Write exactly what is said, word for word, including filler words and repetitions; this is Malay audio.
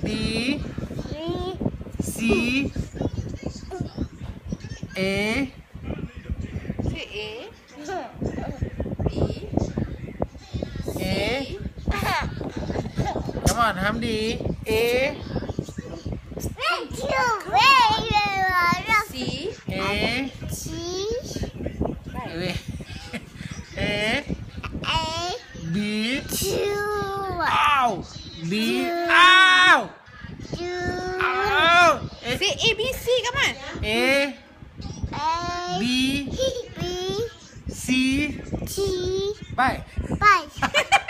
D C A C A B A Come on Hamdi A C A A B Ow B Ow Ow C A B C come on A B C Bye Bye.